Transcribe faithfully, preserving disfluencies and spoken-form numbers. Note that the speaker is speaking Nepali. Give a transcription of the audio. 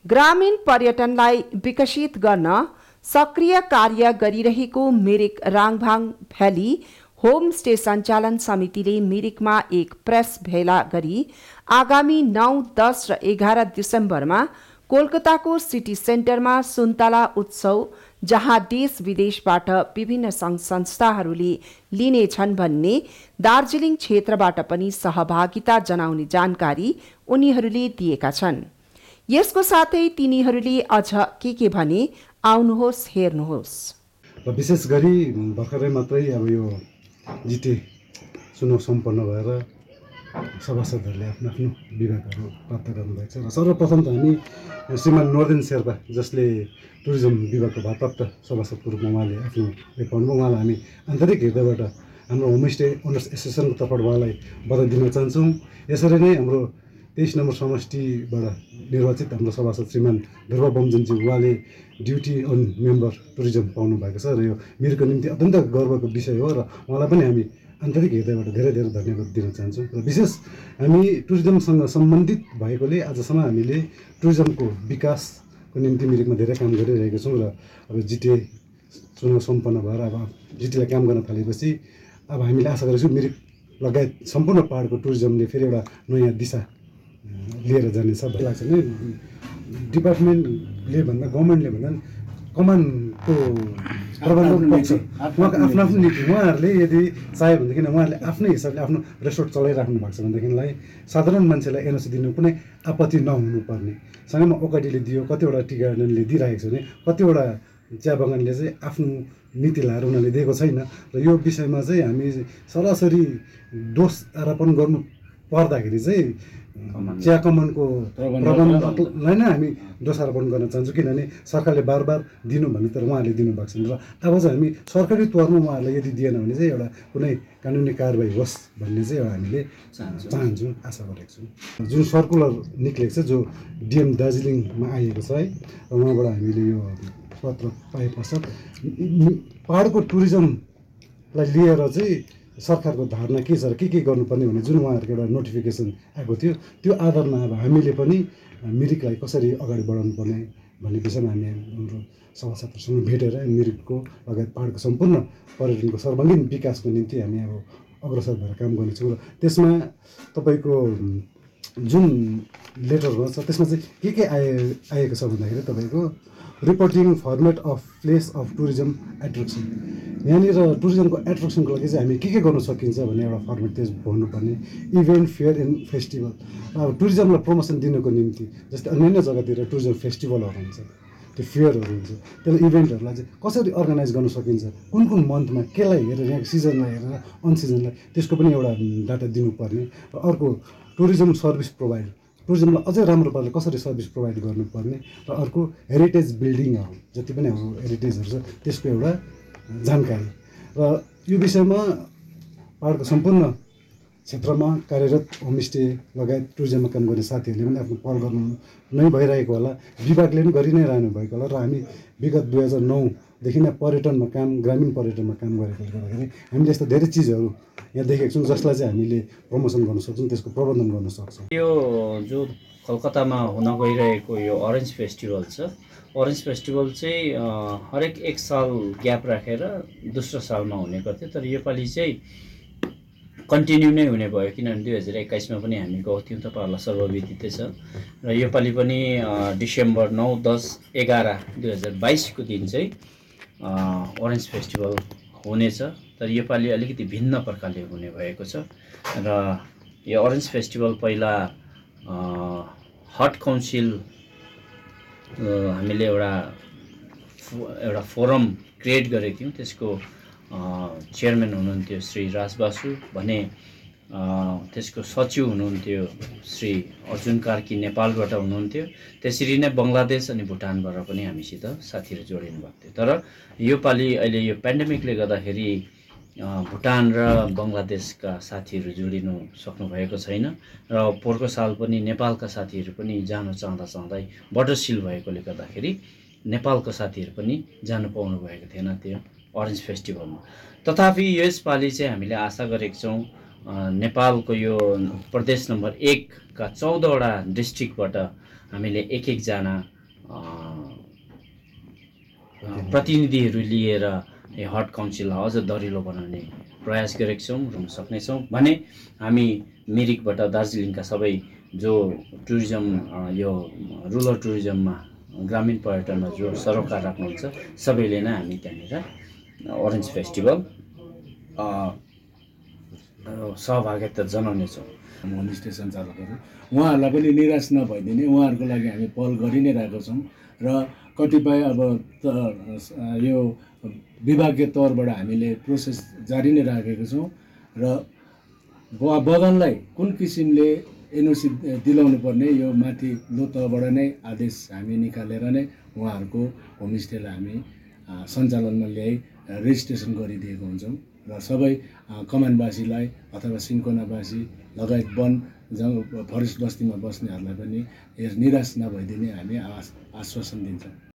ग्रामीण पर्यटनलाई विकसित गर्न सक्रिय कार्य गरिरहेको मिरिक राङभाङ भ्याली होमस्टे सञ्चालन समितिले मिरिकमा एक प्रेस भेला गरी आगामी नौ दस र एघार डिसेम्बरमा कोलकाताको सिटी सेन्टरमा सुन्तला उत्सव, जहाँ देश विदेशबाट विभिन्न सङ्घ संस्थाहरूले लिनेछन् भन्ने दार्जिलिङ क्षेत्रबाट पनि सहभागिता जनाउने जानकारी उनीहरूले दिएका छन्। यसको साथै तिनीहरूले अझ के के भने आउनुहोस् हेर्नुहोस्। विशेष गरी भर्खरै मात्रै अब यो जिटे चुनाव सम्पन्न भएर सभासदहरूले आफ्नो आफ्नो विभागहरू प्राप्त गर्नुभएको छ र सर्वप्रथम त हामी श्रीमान नोर्देन शेर्पा जसले टुरिज्म विभागको भारप्राप्त सभासदको रूपमा उहाँले आफ्नो पाउनुभयो, उहाँलाई हामी आन्तरिक हृदयबाट हाम्रो होमस्टे ओनर्स एसोसिएसनको तर्फबाट उहाँलाई बधाई दिन चाहन्छौँ। यसरी नै हाम्रो तेइस नम्बर समष्टिबाट निर्वाचित हाम्रो सभासद श्रीमान ध्रुव बमजनजी उहाँले ड्युटी अन मेम्बर टुरिज्म पाउनु भएको छ र यो मिरिकको निम्ति अत्यन्त गर्वको विषय हो र उहाँलाई पनि हामी आन्तरिक हृदयबाट धेरै धेरै धन्यवाद दिन चाहन्छौँ। र विशेष हामी टुरिज्मसँग सम्बन्धित भएकोले आजसम्म हामीले टुरिज्मको विकासको निम्ति मिरिकमा धेरै काम गरिरहेका छौँ र अब जिटिए चुनाव सम्पन्न भएर अब जिटिएलाई काम गर्न थालेपछि अब हामीले आशा गरेको छौँ मिरिक लगायत सम्पूर्ण पहाडको टुरिज्मले फेरि एउटा नयाँ दिशा लिएर जानेछ भन्ने लाग्छ नि। डिपार्टमेन्टले भन्दा गभर्मेन्टले भन्दा कमानको प्रबन्धक पक्ष उहाँको आफ्नो आफ्नो नीति, उहाँहरूले यदि चाह्यो भनेदेखि उहाँहरूले आफ्नै हिसाबले आफ्नो रेसोर्ट चलाइराख्नु भएको छ भनेदेखिलाई साधारण मान्छेलाई एनओसी दिनु कुनै आपत्ति नहुनुपर्ने। सँगैमा ओकाडीले दियो, कतिवटा टी गार्डनले दिइरहेको छ भने कतिवटा चिया बगानले चाहिँ आफ्नो नीति लाएर उनीहरूले दिएको छैन र यो विषयमा चाहिँ हामी सरासरी दोष आरोपण गर्नु पर्दाखेरि चाहिँ चिया कमानको प्रबन्धकलाई नै हामी दोषारोपण गर्न चाहन्छौँ, किनभने सरकारले बार बार दिनु भन्ने तर उहाँहरूले दिनुभएको छैन र अब चाहिँ हामी सरकारी तौरमा उहाँहरूलाई यदि दिएन भने चाहिँ एउटा कुनै कानुनी कारबाही होस् भन्ने चाहिँ एउटा हामीले चाहन्छौँ, आशा गरेको छौँ। जुन सर्कुलर निक्लेको छ जो डिएम दार्जिलिङमा आइएको छ है, र उहाँबाट हामीले यो पत्र पाए पश्चात पहाडको टुरिज्मलाई लिएर चाहिँ सरकारको धारणा के छ र के के गर्नुपर्ने भन्ने जुन उहाँहरूको एउटा नोटिफिकेसन आएको थियो त्यो आधारमा अब हामीले पनि मिरिकलाई कसरी अगाडि बढाउनु पर्ने भन्ने विषयमा हामी हाम्रो सभासदहरूसँग भेटेर मिरिकको लगायत पहाडको सम्पूर्ण पर्यटनको सर्वाङ्गीन विकासको निम्ति हामी अब अग्रसर भएर काम गर्नेछौँ। र त्यसमा तपाईँको जुन लेटरमा छ त्यसमा चाहिँ के के आए आएको छ भन्दाखेरि तपाईँको reporting format of place of tourism attraction, यहाँनिर टुरिज्मको एट्र्याक्सनको लागि चाहिँ हामी के के गर्न सकिन्छ भन्ने एउटा फर्मेट त्यस भन्नुपर्ने। इभेन्ट, फेयर एन्ड फेस्टिभल, अब टुरिज्मलाई प्रमोसन दिनको निम्ति जस्तै अन्य जग्गातिर टुरिज्म फेस्टिभलहरू हुन्छ, त्यो फेयरहरू हुन्छ, त्यसलाई इभेन्टहरूलाई चाहिँ कसरी अर्गनाइज गर्न सकिन्छ, कुन कुन मन्थमा केलाई हेरेर यहाँको सिजनलाई हेरेर अनसिजनलाई त्यसको पनि एउटा डाटा दिनुपर्ने। र अर्को टुरिज्म सर्भिस प्रोभाइड, टुरिज्मलाई अझै राम्रो पाराले कसरी सर्भिस प्रोभाइड गर्नुपर्ने। र अर्को हेरिटेज बिल्डिङहरू जति पनि हाम्रो हेरिटेजहरू छ त्यसको एउटा जानकारी। र यो विषयमा पहाडको सम्पूर्ण क्षेत्रमा कार्यरत होमस्टे लगायत टुरिज्ममा काम गर्ने साथीहरूले पनि आफ्नो पहल गर्नु नै भइरहेको होला, विभागले पनि गरि नै रहनु भएको होला। र हामी विगत दुई हजार नौदेखि नै पर्यटनमा काम, ग्रामीण पर्यटनमा काम गरेकोले गर्दाखेरि हामीले यस्तो धेरै चिजहरू यहाँ देखेको छौँ जसलाई चाहिँ हामीले प्रमोसन गर्न सक्छौँ, त्यसको प्रबन्धन गर्न सक्छौँ। यो जो कलकत्तामा हुन गइरहेको यो अरेन्ज फेस्टिभल छ, अरेन्ज फेस्टिभल चाहिँ हरेक एक साल ग्याप राखेर दोस्रो सालमा हुने गर्थ्यो, तर योपालि चाहिँ कन्टिन्यू नै हुने भयो किनभने दुई हजार एक्काइसमा पनि हामी गएको थियौँ, तपाईँहरूलाई सर्वविदितै छ। र योपालि पनि डिसेम्बर नौ दस एघार दुई हजार बाइसको दिन चाहिँ अरेन्ज फेस्टिभल हुनेछ, तर योपालि अलिकति भिन्न प्रकारले हुने भएको छ। र यो अरेन्ज फेस्टिभल पहिला हट काउन्सिल हामीले एउटा एउटा फोरम क्रिएट गरेको थियौँ, त्यसको चेयरम्यान हुनुहुन्थ्यो श्री राजबासु भने, त्यसको सचिव हुनुहुन्थ्यो श्री अर्जुन कार्की नेपालबाट हुनुहुन्थ्यो, त्यसरी नै बङ्गलादेश अनि भुटानबाट पनि हामीसित साथीहरू जोडिनु भएको थियो। तर योपालि अहिले यो पेन्डेमिकले गर्दाखेरि भुटान र बङ्गलादेशका साथीहरू जोडिनु सक्नुभएको छैन र पोहोरको साल पनि नेपालका साथीहरू पनि जान चाहँदा चाहँदै बर्डर सिल भएकोले गर्दाखेरि नेपालका साथीहरू पनि जानु पाउनु भएको थिएन त्यो अरेन्ज फेस्टिभलमा। तथापि यसपालि चाहिँ हामीले आशा गरेका छौँ नेपालको यो प्रदेश नम्बर एकका चौधवटा डिस्ट्रिक्टबाट हामीले एक एकजना प्रतिनिधिहरू लिएर यो हट काउन्सिललाई अझ दरिलो बनाउने प्रयास गरेका छौँ र सक्नेछौँ भने हामी मिरिकबाट दार्जिलिङका सबै जो टुरिज्म यो रुरल टुरिज्ममा ग्रामीण पर्यटनमा जो सरोकार राख्नुहुन्छ सबैले नै हामी त्यहाँनिर ओरेन्ज फेस्टिभल सहभागिता जनाउनेछौँ। होमस्टे सञ्चालकहरू उहाँहरूलाई पनि निराश नभइदिने उहाँहरूको लागि हामी पहल गरि नै रहेको छौँ र कतिपय अब त यो विभागीय तौरबाट हामीले प्रोसेस जारी नै राखेको छौँ र बगानलाई कुन किसिमले एनओसी दिलाउनु पर्ने यो माथि लो तहबाट नै आदेश हामी निकालेर नै उहाँहरूको होमस्टेलाई हामी सञ्चालनमा ल्याइ रेजिस्ट्रेसन गरिदिएको हुन्छौँ र सबै कमानवासीलाई अथवा सिन्कोनावासी लगायत वन जङ फरेस्ट बस्तीमा बस्नेहरूलाई पनि निराश नभइदिने हामी आश्वासन दिन्छौँ।